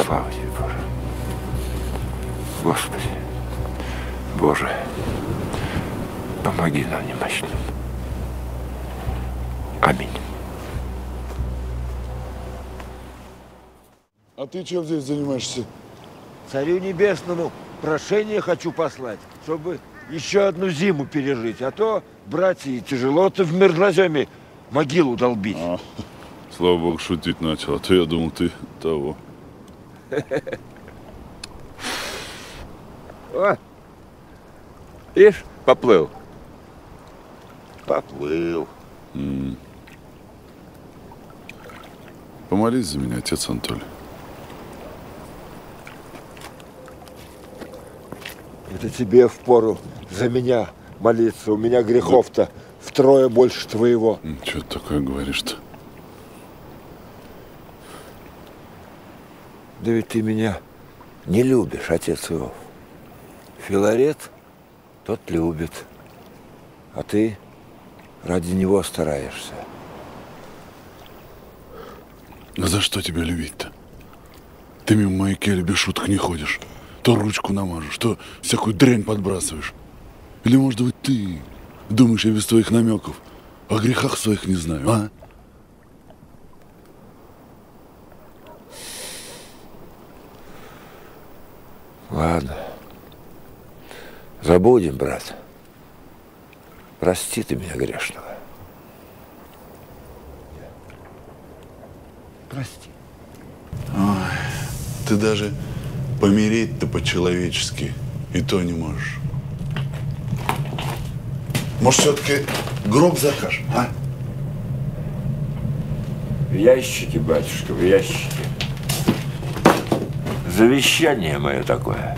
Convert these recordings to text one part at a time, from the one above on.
Слава тебе, Боже. Господи, Боже, помоги нам немощным. Аминь. А ты чем здесь занимаешься? Царю Небесному прошение хочу послать, чтобы еще одну зиму пережить. А то, братья, тяжело-то в мерзлоземе могилу долбить. Слава Богу, шутить начал, а то я думал, ты того. О, видишь, поплыл. Поплыл. Помолись за меня, отец Анатолий. Это тебе впору за меня молиться. У меня грехов-то втрое больше твоего. Что ты такое говоришь-то? Да ведь ты меня не любишь, отец Иов. Филарет тот любит, а ты ради него стараешься. А за что тебя любить-то? Ты мимо моей кельи без шуток не ходишь. То ручку намажешь, то всякую дрянь подбрасываешь. Или, может быть, ты думаешь, я без твоих намеков о грехах своих не знаю, а? Ладно. Забудем, брат. Прости ты меня грешного. Прости. Ой, ты даже помереть-то по-человечески и то не можешь. Может, все-таки гроб закажем, а? В ящике, батюшка, в ящике. Завещание мое такое.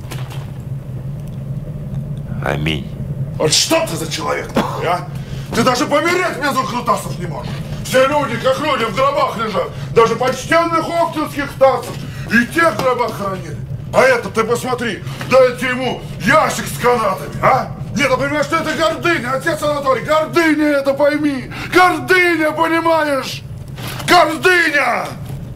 Аминь. Вот что ты за человек такой, а? Ты даже помереть без выкрутасов не можешь. Все люди, как люди, в гробах лежат. Даже почтенных оптинских тасов. И те в гробах хоронили. А это ты посмотри, дайте ему ящик с канатами, а? Нет, ты понимаешь, что это гордыня, отец Анатолий, гордыня это пойми. Гордыня, понимаешь? Гордыня!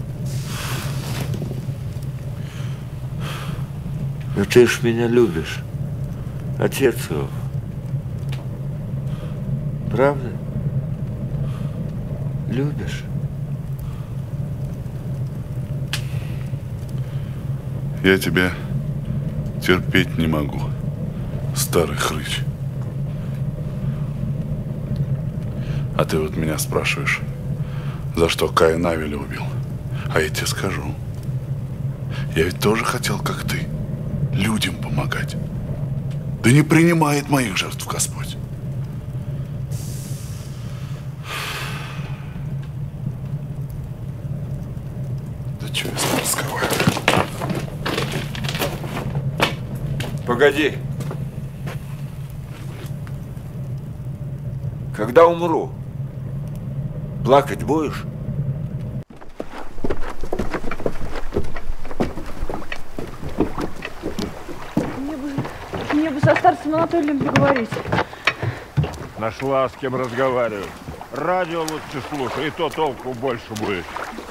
Ну ты ж меня любишь, отец Иов. Правда? Любишь? Я тебя терпеть не могу, старый хрыч. А ты вот меня спрашиваешь, за что Каин Авеля убил? А я тебе скажу. Я ведь тоже хотел, как ты, людям помогать. Да не принимает моих жертв Господь. Да что я с тобой разговариваю? Погоди. Когда умру, плакать будешь? Мне бы со старцем Анатолием поговорить. Нашла с кем разговаривать. Радио лучше слушай, и то толку больше будет.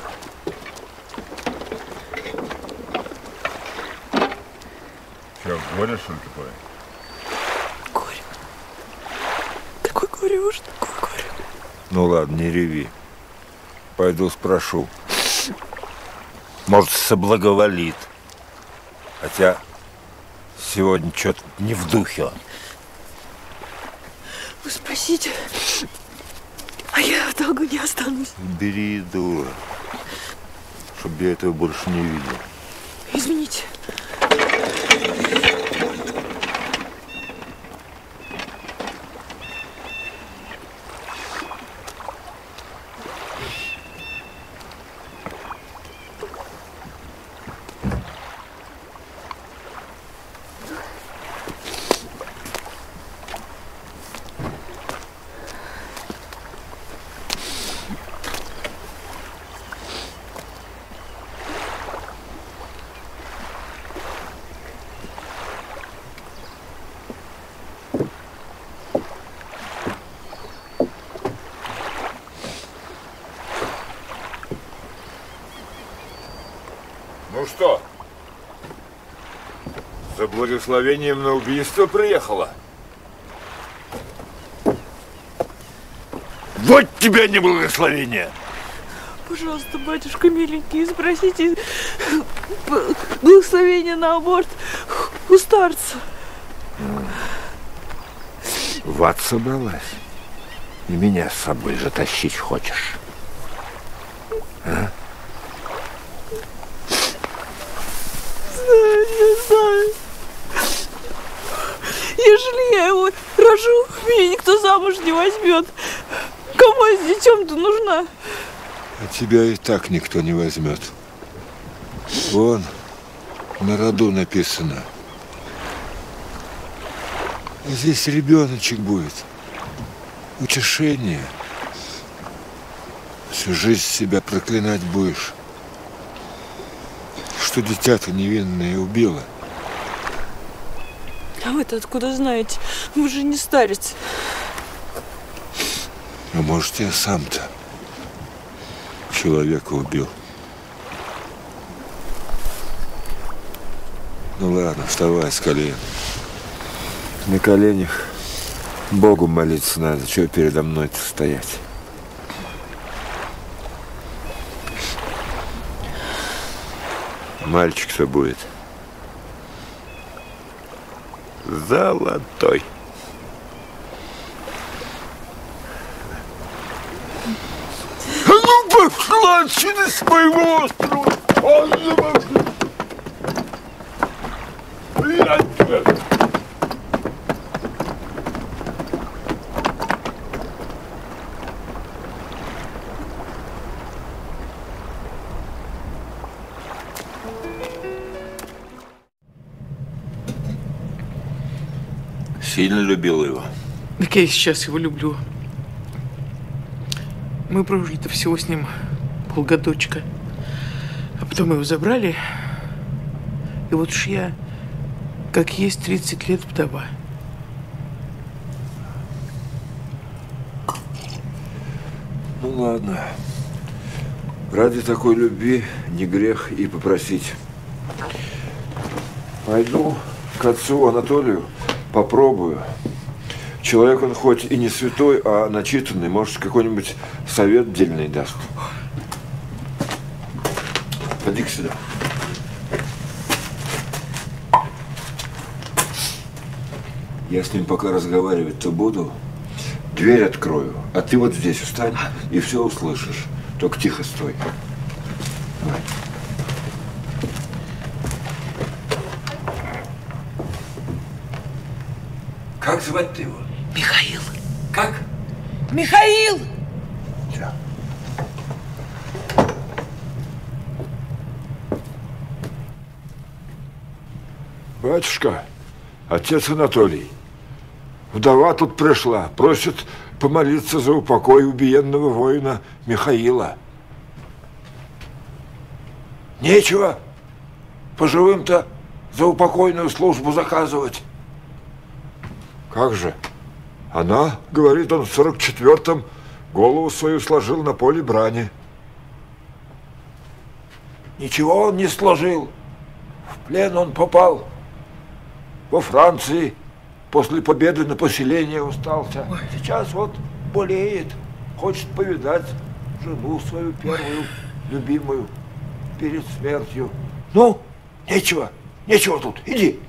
Че, горе, что ли, такое? Горе. Какое горе уж, такое горе. Ну ладно, не реви. Пойду спрошу. Может, соблаговолит. Хотя сегодня что-то не в духе он. Вы спросите, а я в долгу не останусь. Бери, дура, чтобы я этого больше не видел. Извините. что, за благословением на убийство приехала? Вот тебе не благословение! Пожалуйста, батюшка миленький, спросите благословение на аборт у старца. В ад собралась? И меня с собой затащить хочешь? А? Не знаю. Ежели я его рожу, меня никто замуж не возьмет. Кому я с детем-то нужна? А тебя и так никто не возьмет. Вон, на роду написано. Здесь ребеночек будет. Утешение. Всю жизнь себя проклинать будешь. Что дитя-то невинное убило. А вы-то откуда знаете? Вы же не старец. А может, я сам-то человека убил. Ну ладно, вставай с колен. На коленях Богу молиться надо, чего передо мной-то стоять. Мальчик-то будет золотой. А ну пошла отсюда с моего острова! Сильно любил его? Так я и сейчас его люблю. Мы прожили-то всего с ним полгодочка. А потом его забрали. И вот уж я, как есть, 30 лет вдова. Ну ладно. Ради такой любви не грех и попросить. Пойду к отцу Анатолию, попробую. Человек он хоть и не святой, а начитанный. Может, какой-нибудь совет дельный даст. Поди-ка сюда. Я с ним пока разговаривать-то буду. Дверь открою, а ты вот здесь встань и все услышишь. Только тихо стой. Давай. Как звать-то его? Михаил. Как? Михаил! Все. Батюшка, отец Анатолий, вдова тут пришла, просит помолиться за упокой убиенного воина Михаила. Нечего поживым-то за упокойную службу заказывать. Как же? Она, говорит, он в 44-м голову свою сложил на поле брани. Ничего он не сложил. В плен он попал. Во Франции после победы на поселение остался. Сейчас вот болеет. Хочет повидать жену свою первую, любимую, перед смертью. Ну, нечего тут. Иди.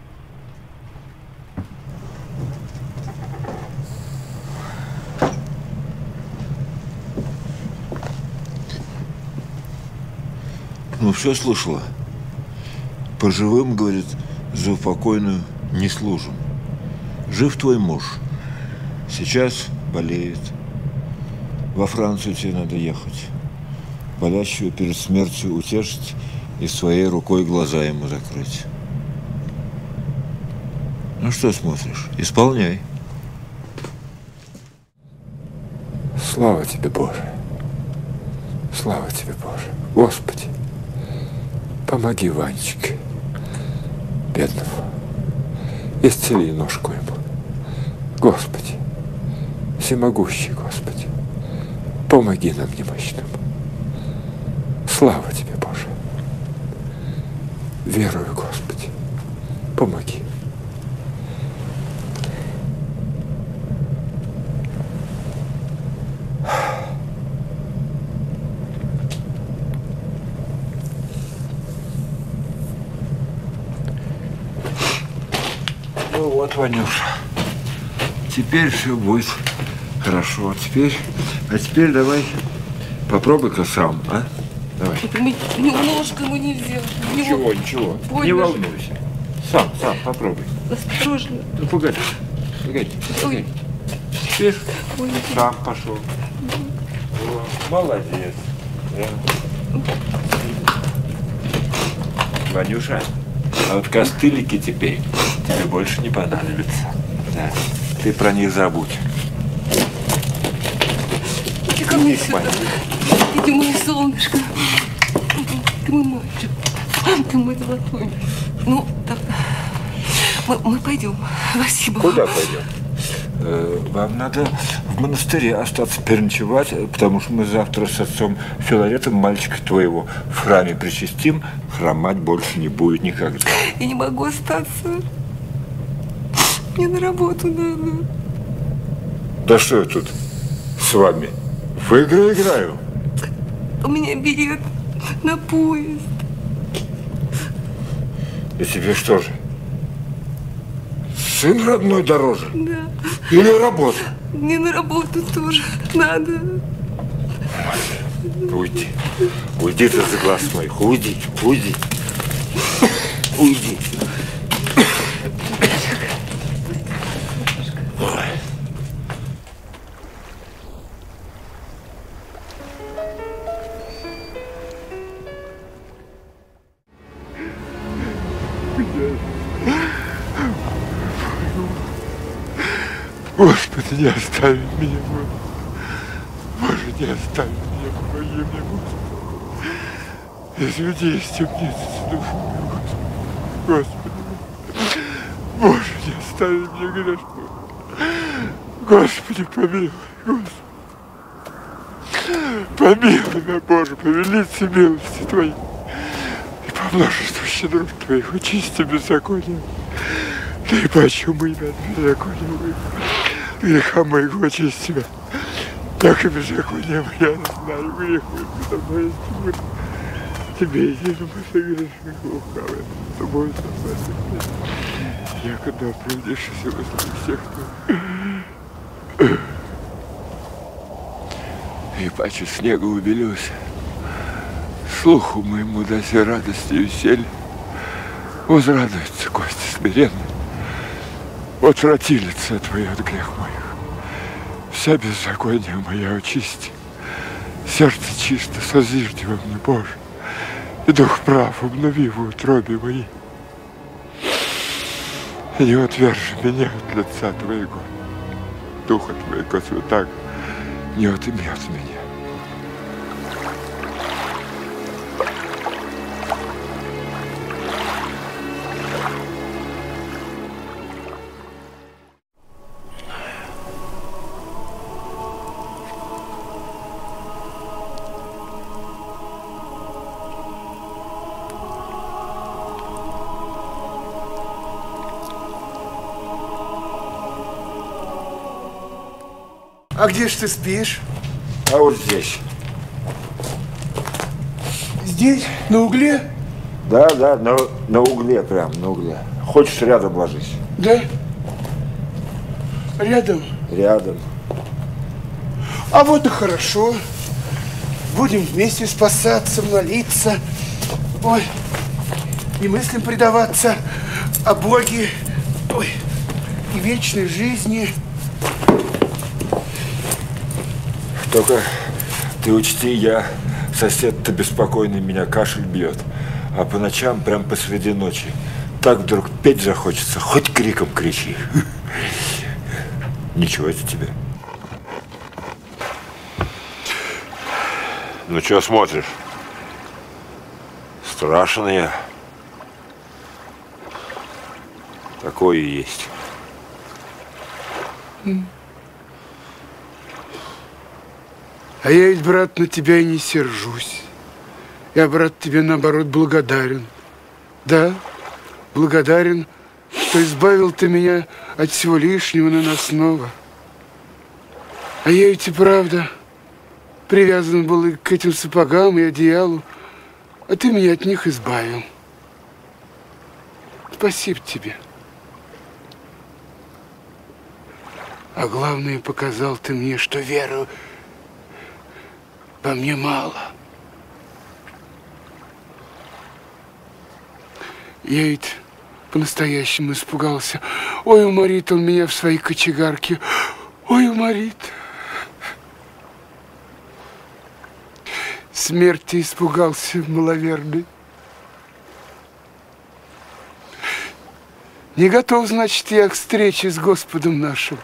Ну, все слышала. По живым, говорит, за упокойную не служим. Жив твой муж. Сейчас болеет. Во Францию тебе надо ехать. Болящего перед смертью утешить и своей рукой глаза ему закрыть. Ну, что смотришь? Исполняй. Слава тебе, Боже. Слава тебе, Боже. Господи. Помоги Ванечке, бедному, исцели ножку ему. Господи, всемогущий Господи, помоги нам немощным. Слава тебе, Боже. Верую, Господи. Помоги. Ну вот, Ванюша, теперь все будет хорошо. А теперь давай попробуй-ка сам, а? Давай. Немножко ему нельзя. Ничего. Не волнуйся. Сам попробуй. Осторожно. Ну, погоди. Теперь сам пошел. О, молодец. Да. Ванюша, а вот костылики теперь тебе больше не понадобятся. Да. Ты про них забудь. Иди ко мне сюда. Иди, мое солнышко. Ты мой мальчик. Ты мой золотой. Ну, так, мы пойдем. Спасибо. Куда пойдем? Вам надо в монастыре остаться переночевать, потому что мы завтра с отцом Филаретом мальчика твоего в храме причастим, хромать больше не будет никогда. Я не могу остаться. Мне на работу надо. Да что я тут с вами? В игры играю. У меня билет на поезд. И тебе что же? Сын родной дороже? Да. Или работа? Мне на работу тоже надо. Уйди. Уйди ты за глаз моих. Уйди. Уйди. Господи, не оставь меня, Боже, не оставь меня, помоги мне, Господи. Изведи из темницы душу мою, Господи. Боже, не оставь меня грешного. Господи, помилуй, Господи. Помилуй меня, Боже, по велице милости Твоей и по множеству щедрот Твоих очисти беззакония. Да и почему имя беззакония моего, греха моего очисти меня. Так и беззаконие моя, знаю, грех мой, предо мной есть мир. Тебе единому согрешных лукавым, с тобой согласен. Я когда оправдившись возле всех твоих. И паче снега убелился, слуху моему даси радости и веселье. Возрадуется кости смиренные, отврати лице Твое от грех моих. Вся беззаконие моя очисти, сердце чисто созижди во мне, Боже, и дух прав обнови в утробе моей. И не отвержи меня от лица Твоего, Духа Твоего Святаго не отымет меня. А где ж ты спишь? А вот здесь. Здесь? На угле? Да, на угле прям, на угле. Хочешь, рядом ложись? Да. Рядом? Рядом. А вот и хорошо. Будем вместе спасаться, молиться. Ой, и мыслям предаваться о Боге, ой, и вечной жизни. Только ты учти, я, сосед-то беспокойный, меня кашель бьет. А по ночам, прям посреди ночи, так вдруг петь захочется, хоть криком кричи. Ничего это тебе. Ну, что смотришь? Страшно я. Такое и есть. А я ведь, брат, на тебя и не сержусь. Я, брат, тебе, наоборот, благодарен Да, благодарен, что избавил ты меня от всего лишнего наносного. А я ведь и правда привязан был и к этим сапогам, и одеялу, а ты меня от них избавил. Спасибо тебе. А главное, показал ты мне, что веры во мне мало. Я ведь по-настоящему испугался. Ой, уморит он меня в своей кочегарке. Ой, уморит. Смерти испугался маловерный. Не готов, значит, я к встрече с Господом нашим.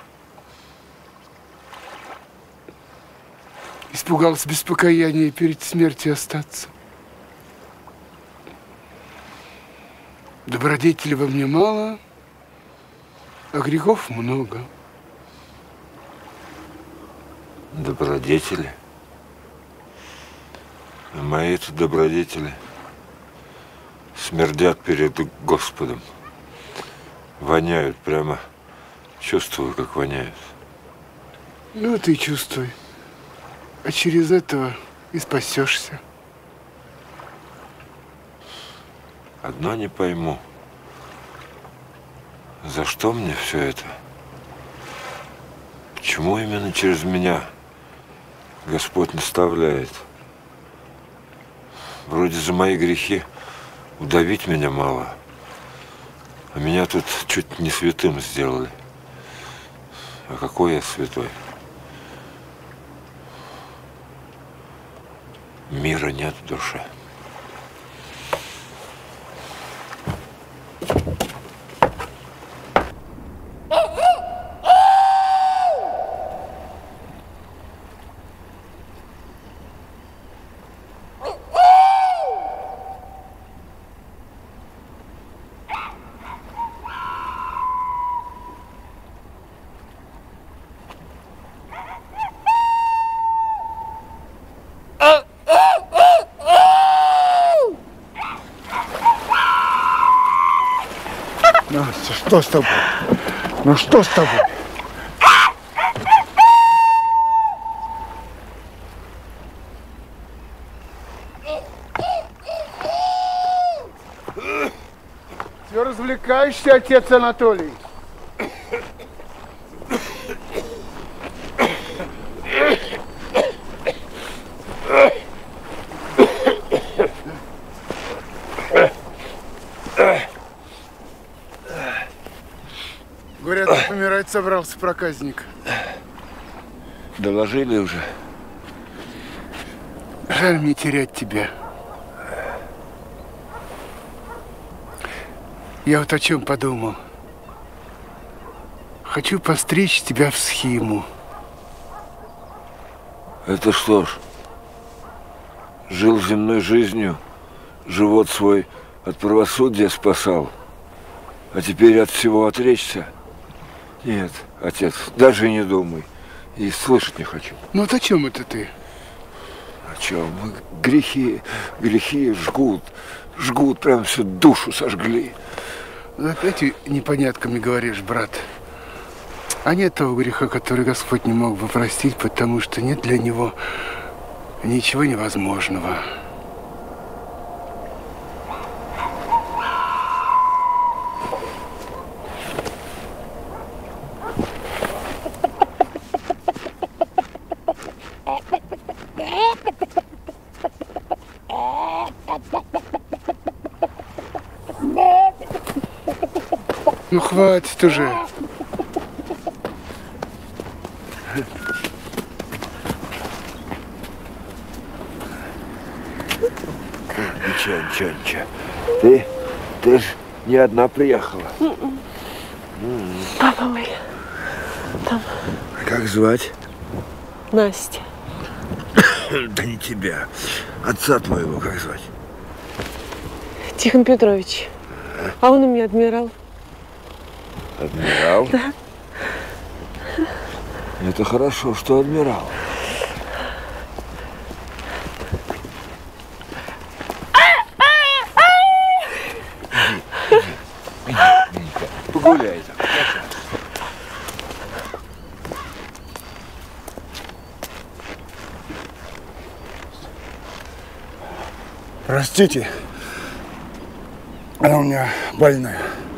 Испугался без покаяния перед смертью остаться. Добродетели во мне мало, а грехов много. Добродетели? А мои-то добродетели смердят перед Господом. Воняют прямо. Чувствую, как воняют. Ну, ты чувствуй. А через этого и спасешься. Одно не пойму. За что мне все это? Почему именно через меня Господь наставляет? Вроде за мои грехи удавить меня мало. А меня тут чуть не святым сделали. А какой я святой? Мира нет в душе. Настя, что с тобой? Ну что с тобой? Все развлекаешься, отец Анатолий? Говорят, помирать собрался проказник. Доложили уже? Жаль мне терять тебя. Я вот о чем подумал. Хочу постричь тебя в схиму. Это что ж, жил земной жизнью, живот свой от правосудия спасал, а теперь от всего отречься? Нет, отец, даже и не думай. И слышать не хочу. Ну вот о чем это ты? О чем? Грехи жгут, прям всю душу сожгли. Опять непонятками говоришь, брат. А нет того греха, который Господь не мог бы простить, потому что нет для него ничего невозможного. Ну хватит уже. Ничего. Ты ж не одна приехала. Папа мой. Там. Как звать? Настя. Да не тебя. Отца твоего как звать? Тихон Петрович. А он у меня адмирал. Адмирал? Да. Это хорошо, что адмирал. Простите, она у меня больная.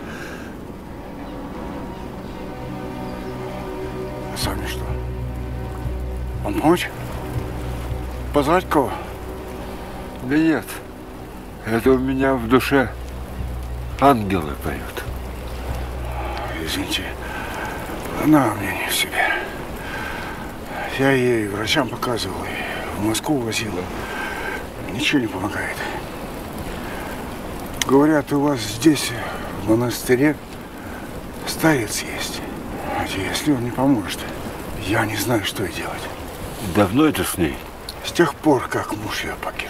А с вами что? Вам помочь? Позвать кого? Да нет, это у меня в душе ангелы поют. Извините, она у меня не в себе. Я ей врачам показывал, и в Москву возил. Ничего не помогает. Говорят, у вас здесь, в монастыре, старец есть. Если он не поможет, я не знаю, что и делать. Давно это с ней? С тех пор, как муж ее погиб.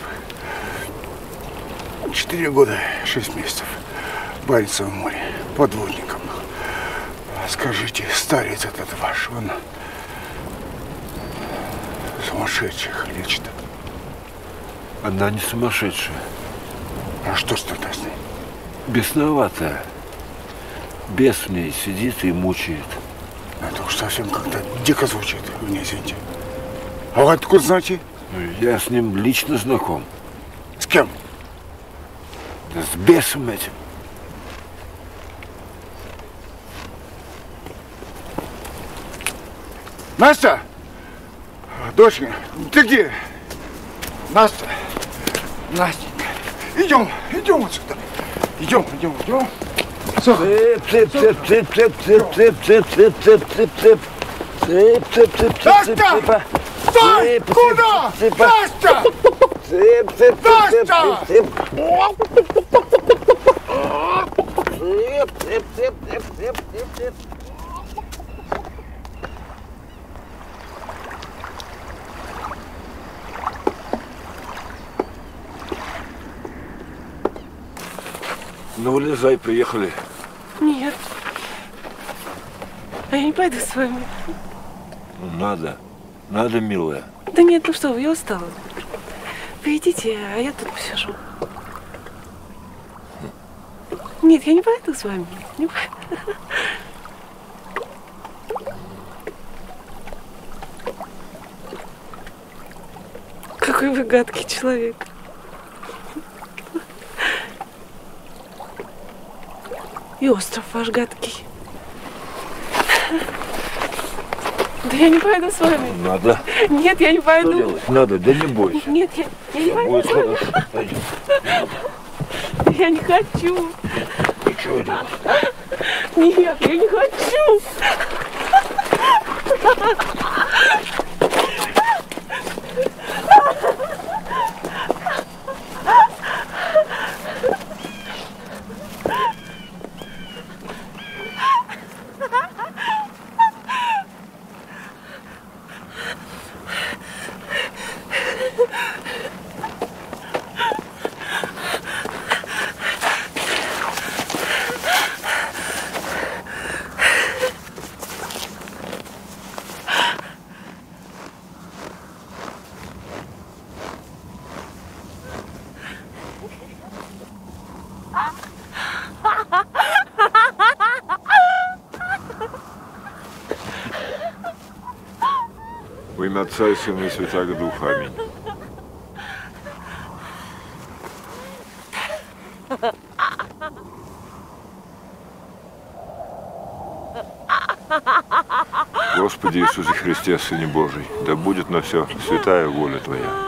4 года, 6 месяцев. В Баренцевом море. Подводником был. Скажите, старец этот ваш, он сумасшедших лечит? Она не сумасшедшая. А что ж тогда с ней? Бесноватая. Бес в ней сидит и мучает. Это уж совсем как-то дико звучит, вы не извините. А вы откуда знаете? Я с ним лично знаком. С кем? Да с бесом этим. Настя! Дочка, ты где? Настя! Настенька! Идем отсюда! Идем! Настя! Стой! Куда? Настя! Настя! Ну, вылезай, приехали. Нет. А я не пойду с вами. Надо, милая. Да нет, ну что вы, я устала. Вы идите, а я тут посижу. Нет, я не пойду с вами. Не пойду. Какой вы гадкий человек. И остров ваш гадкий. Да я не пойду с вами. Надо. Нет, я не Что пойду. делать? Надо, да не бойся. Нет, я не пойду. Будет хорошо. Пойдем. Я не хочу. Ничего делать. Нет, я не хочу. Во имя Отца и Сына и Святаго Духа. Аминь. Господи Иисусе Христе, Сыне Божий, да будет на все святая воля Твоя.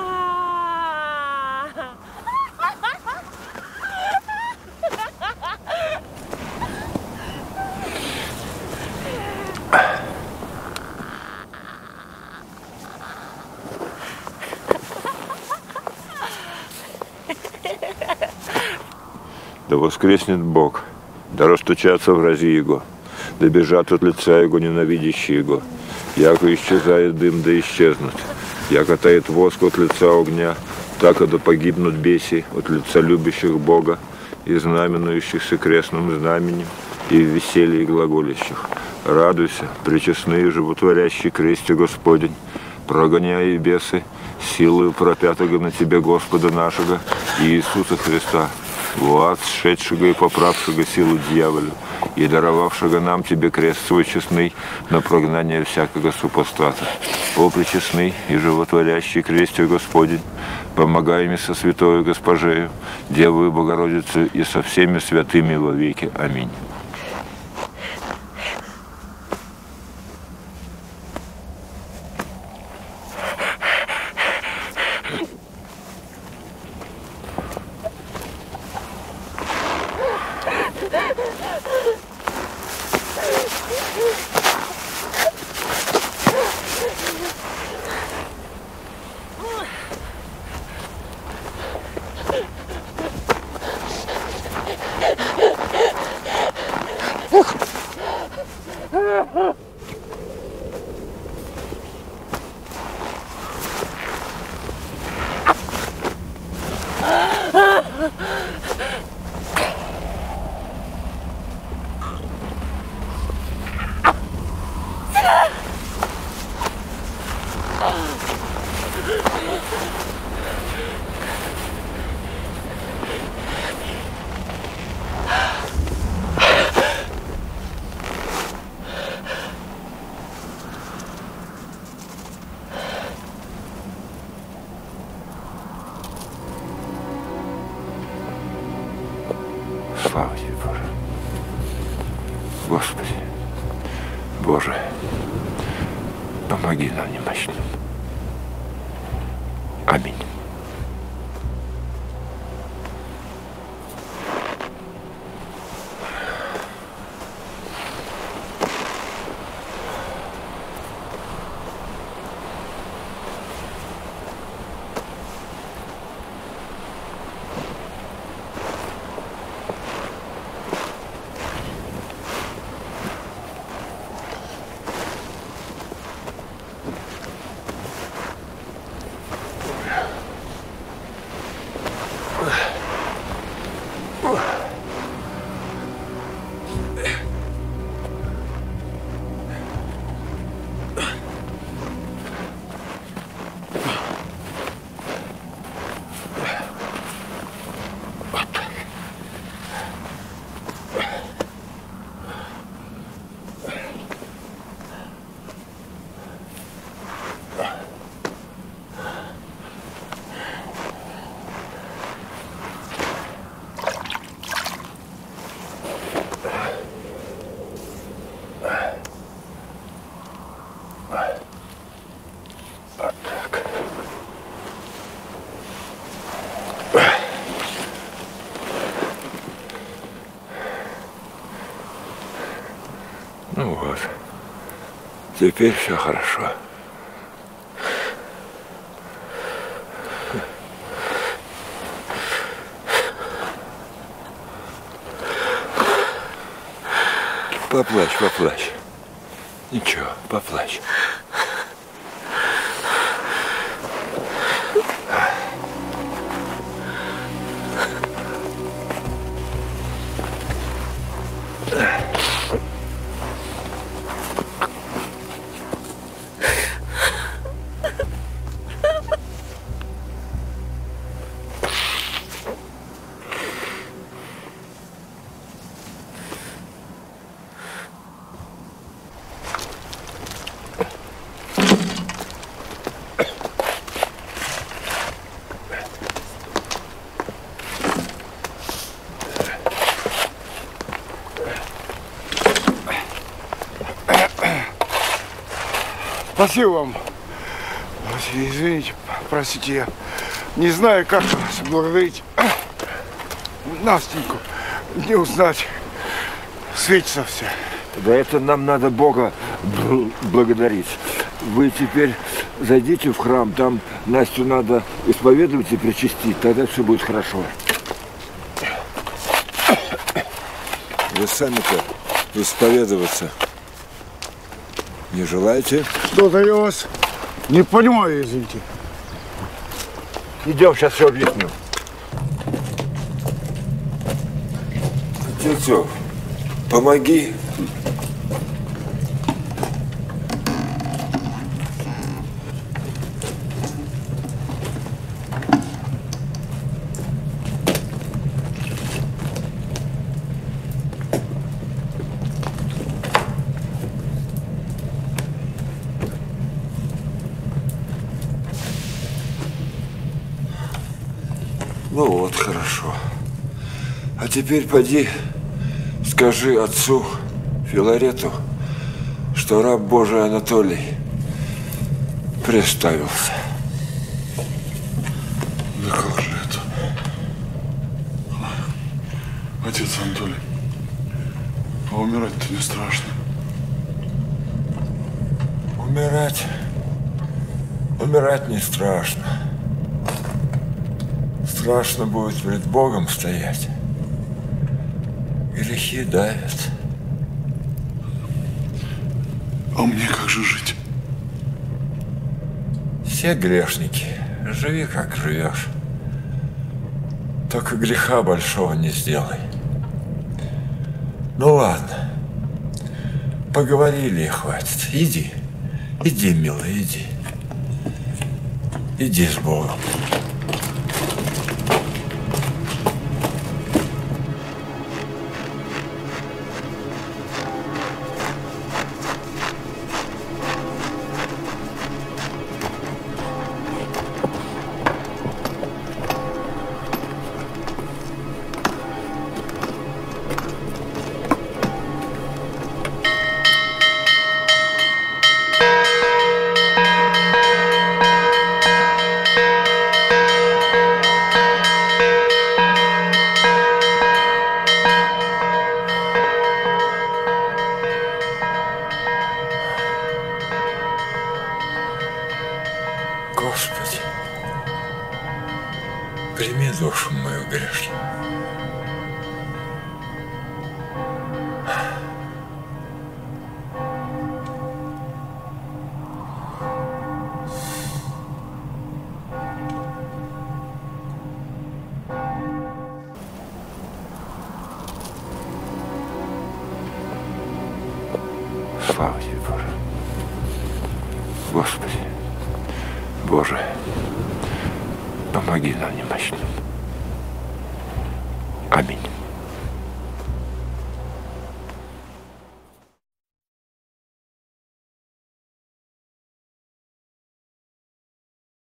Да воскреснет Бог, да растучатся врази Его, да бежат от лица Его ненавидящие Его. Яко исчезает дым, да исчезнут, яко тает воск от лица огня, так и да погибнут беси от лица любящих Бога и знаменующихся крестным знаменем, и в веселье глаголящих. Радуйся, пречестные животворящий кресте Господень, прогоняя и бесы, силою пропятого на Тебе Господа нашего, Иисуса Христа, вот сшедшего и поправшего силу дьяволя, и даровавшего нам тебе крест свой честный на прогнание всякого супостата. О, пречестный и животворящий крестью Господень, помогай мне со святою Госпожею, Девою Богородицей и со всеми святыми во веки. Аминь. Слава тебе, Боже. Господи, Боже, помоги нам немощным. Аминь. Ну вот, теперь все хорошо. Поплачь, поплачь. Ничего, поплачь. Спасибо вам. Извините, простите, я не знаю, как вас благодарить. Настеньку не узнать. Светится вся. Да это нам надо Бога благодарить. Вы теперь зайдите в храм, там Настю надо исповедовать и причастить, тогда все будет хорошо. Вы сами-то исповедоваться не желаете? Что-то я вас не понимаю, извините. Идем, сейчас все объясню. Тельцов, помоги. Ну вот, хорошо. А теперь поди, скажи отцу Филарету, что раб Божий Анатолий приставился. Да как же это? Отец Анатолий, а умирать-то не страшно? Умирать не страшно. Страшно будет перед Богом стоять. Грехи давят. А мне как же жить? Все грешники. Живи, как живешь. Только греха большого не сделай. Ну ладно. Поговорили и хватит. Иди. Иди, милый, иди. Иди с Богом. Господи, прими душу мою грешную. Слава тебе, Боже. Господи. Боже, помоги нам немощным. Аминь.